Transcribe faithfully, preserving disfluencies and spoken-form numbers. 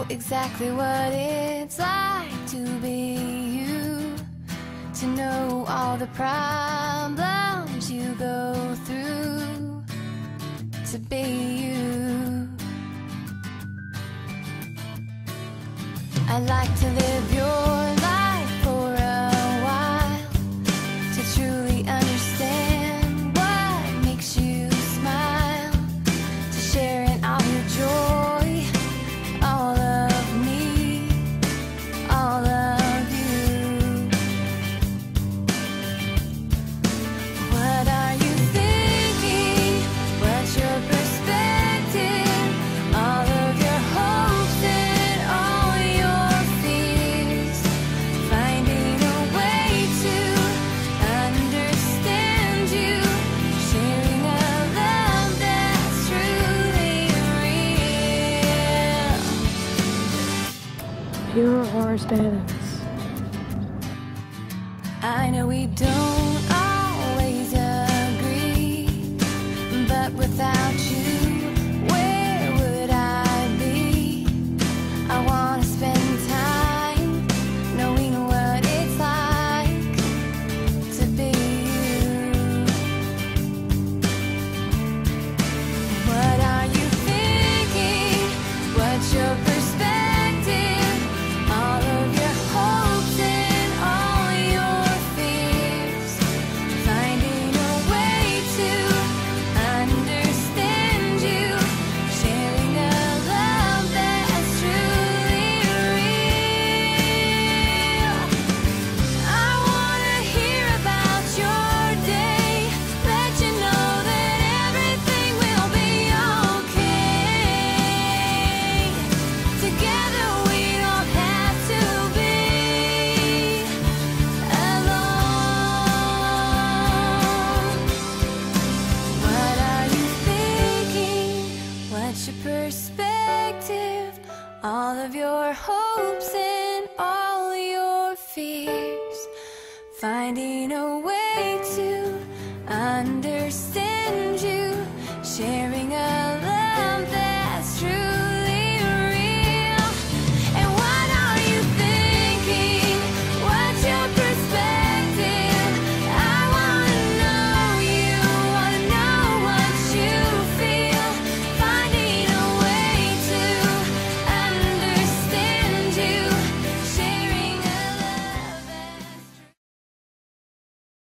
exactly what it's like to be you, to know all the problems you go through, to be you. I'd like to live your life for a while, to truly understand what makes you smile, to share in all your joy, all of me, all of you. What are you thinking? What's your perspective? All of your hopes and all your fears, finding a way to understand you, sharing a love that's truly real. Pure horse badass. I know we don't always agree, but without you, where would I be? I wanna spend time knowing what it's like to be you. What are you thinking? What's your perspective? All of your hopes and all your fears, finding a way to understand you, sharing a love that's truly real. I wanna hear about your day, let you know that everything will be okay. Together we don't have to be alone. What are you thinking? What's your perspective? All of your hopes and all your fears, finding a way to understand you, sharing